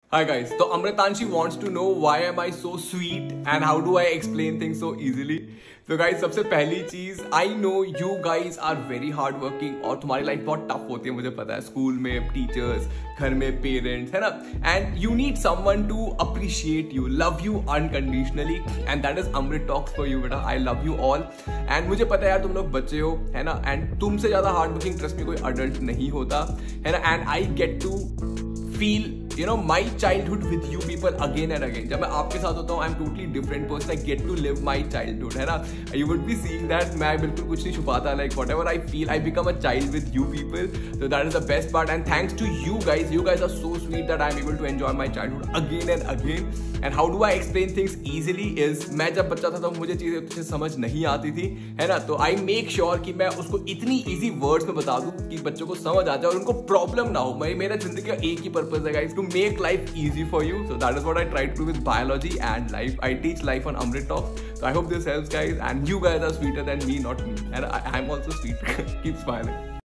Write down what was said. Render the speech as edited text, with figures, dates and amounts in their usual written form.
Hi guys, so Amritanshi wants to know why am I so sweet and how do I explain things so easily. So guys, सबसे पहली चीज, I know you guys are very hard working और तुम्हारी life बहुत tough होती है, मुझे पता है. स्कूल में टीचर्स, घर में पेरेंट्स, है ना. And you need someone to appreciate you, love you unconditionally, and that is Amrit talks for you बेटा. I love you all. And मुझे पता है यार तुम लोग बच्चे हो, है ना, एंड तुमसे ज्यादा हार्ड वर्किंग ट्रस्ट में कोई अडल्ट नहीं होता, है ना. And I get to feel my childhood with you people again and again. जब मैं आपके साथ होता हूँ, I'm totally different person. I get to live my childhood, है ना. You would be seeing that मैं बिल्कुल कुछ नहीं छुपाता. Like whatever I feel, I become a child with you people. So that is the best part. And thanks to you guys. You guys are so sweet that I'm able to enjoy my childhood again and again. And how do I explain things easily is मैं जब बच्चा था तो मुझे चीजें अच्छे से समझ नहीं आती थी, है ना. तो I make sure कि मैं उसको इतनी easy words में बता दूं कि बच्चों को समझ आ जाए और उनको प्रॉब्लम ना हो. मेरा जिंदगी का एक ही पर्पस है guys, to make life easy for you. So that is what I try to do with biology and life. I teach life on Amrit Talks. So I hope this helps guys, and you guys are sweeter than me, not me, and I'm also sweet. Keep smiling.